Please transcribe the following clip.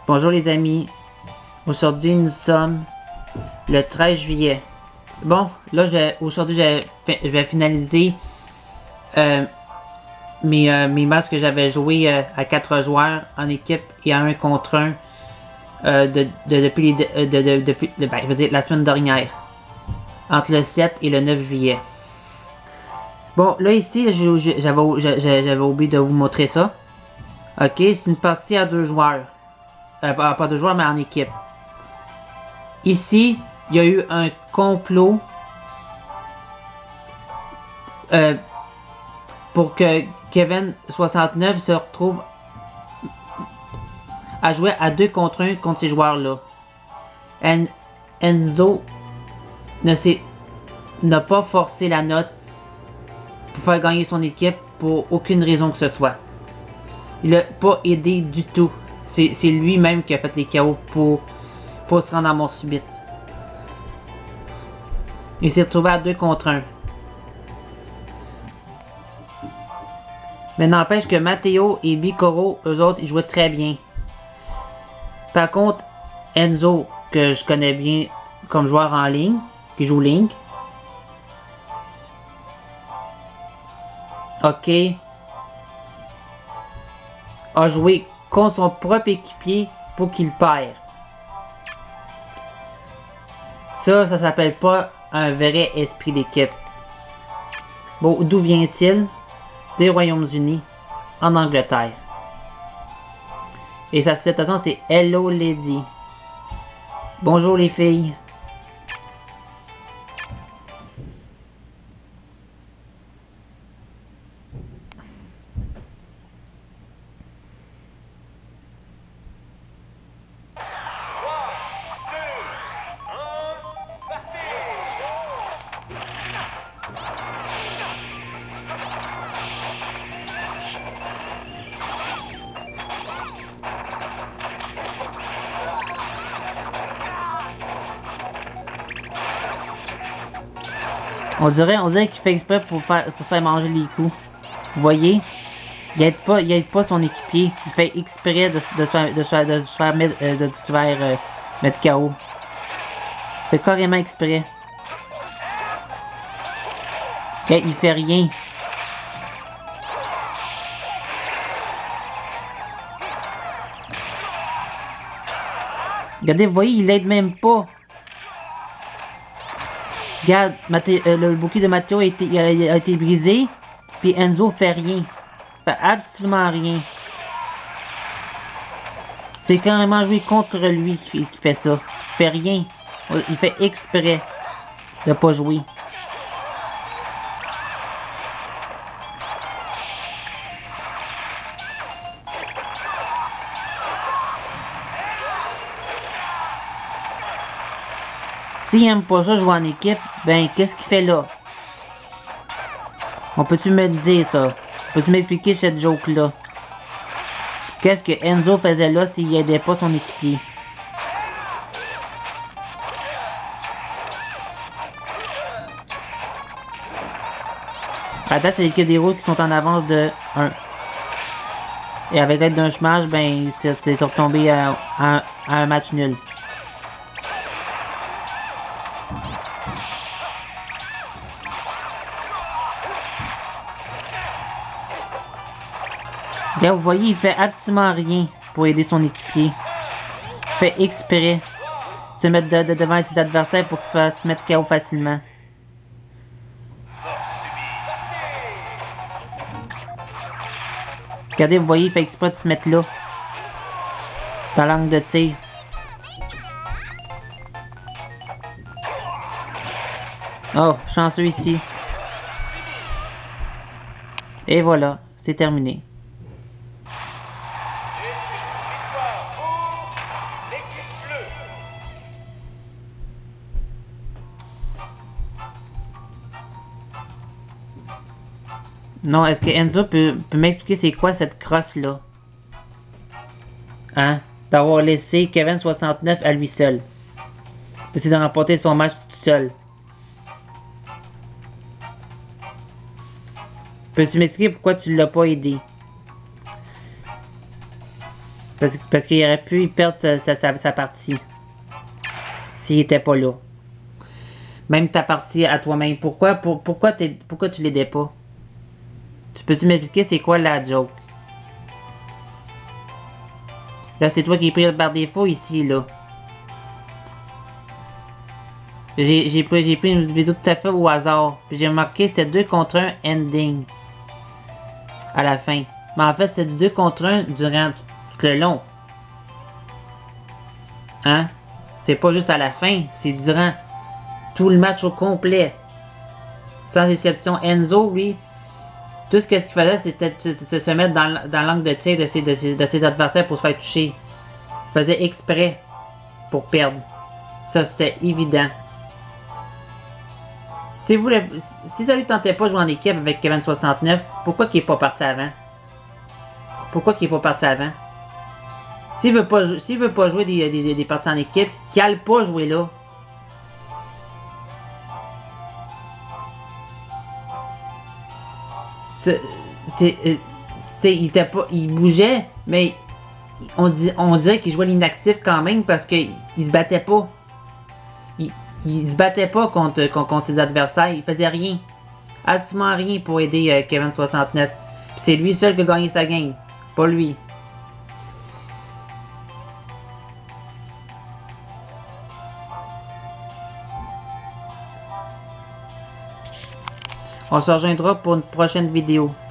Bonjour les amis, aujourd'hui nous sommes le 13 juillet. Bon, là aujourd'hui je vais finaliser mes matchs que j'avais joués à 4 joueurs en équipe et à 1 contre 1 depuis ben, je veux dire, la semaine dernière, entre le 7 et le 9 juillet. Bon, là ici, j'avais oublié de vous montrer ça. Ok, c'est une partie à 2 joueurs. Pas 2 joueurs, mais en équipe. Ici, il y a eu un complot pour que Kevin69 se retrouve à jouer à 2 contre 1 contre ces joueurs-là. Enzo n'a pas forcé la note pour faire gagner son équipe pour aucune raison que ce soit. Il n'a pas aidé du tout. C'est lui-même qui a fait les KO pour se rendre à mort subite. Il s'est retrouvé à 2 contre 1. Mais n'empêche que Matteo et Bicoro, eux autres, ils jouaient très bien. Par contre, Enzo, que je connais bien comme joueur en ligne, qui joue Link. Ok. A joué contre son propre équipier pour qu'il perd. Ça s'appelle pas un vrai esprit d'équipe. Bon, d'où vient-il? Des Royaumes-Unis, en Angleterre. Et sa citation c'est Hello Lady. Bonjour les filles. On dirait qu'il fait exprès pour se faire manger les coups. Vous voyez? Il aide pas son équipier. Il fait exprès de se faire mettre KO. Il fait carrément exprès. Et il fait rien. Regardez, vous voyez, il l'aide même pas. Regarde, le bouclier de Matteo a été brisé, puis Enzo fait rien. Fait absolument rien. C'est carrément joué contre lui qui fait ça. Il fait rien. Il fait exprès de pas jouer. S'il aime pas ça jouer en équipe, ben qu'est-ce qu'il fait là? On peut-tu me le dire ça? Peux-tu m'expliquer cette joke-là? Qu'est-ce que Enzo faisait là s'il aidait pas son équipier? Attends, c'est l'équipe des héros qui sont en avance de 1. Et avec l'aide d'un smash, ben c'est retombé à un match nul. Là, vous voyez, il fait absolument rien pour aider son équipier. Il fait exprès de se mettre devant ses adversaires pour qu'il se fasse mettre KO facilement. Regardez, vous voyez, il fait exprès de se mettre là. Dans l'angle de tir. Oh, chanceux ici. Et voilà, c'est terminé. Non, est-ce que Enzo peut m'expliquer c'est quoi cette crosse-là? Hein? D'avoir laissé Kevin69 à lui seul. D'essayer de remporter son match tout seul. Peux-tu m'expliquer pourquoi tu l'as pas aidé? Parce qu'il aurait pu y perdre sa partie. S'il était pas là. Même ta partie à toi-même. Pourquoi tu l'aidais pas? Tu peux-tu m'expliquer c'est quoi la joke? Là, c'est toi qui es pris par défaut ici, là. J'ai pris une vidéo tout à fait au hasard. Puis j'ai remarqué c'est 2 contre 1 ending. À la fin. Mais en fait, c'est 2 contre 1 durant tout le long. Hein? C'est pas juste à la fin, c'est durant tout le match au complet. Sans exception. Enzo, oui. Tout ce qu'il faisait, c'était se mettre dans l'angle de tir de ses adversaires pour se faire toucher. Il faisait exprès pour perdre. Ça, c'était évident. Si ça lui tentait pas de jouer en équipe avec Kevin 69, pourquoi qu'il est pas parti avant? Pourquoi qu'il est pas parti avant? S'il veut pas jouer des parties en équipe, qu'il n'aille pas jouer là. Il bougeait, mais on dirait qu'il jouait l'inactif quand même parce qu'il se battait pas. Il se battait pas contre ses adversaires, il faisait rien. Absolument rien pour aider Kevin 69. C'est lui seul qui a gagné sa game, pas lui. On se rejoindra pour une prochaine vidéo.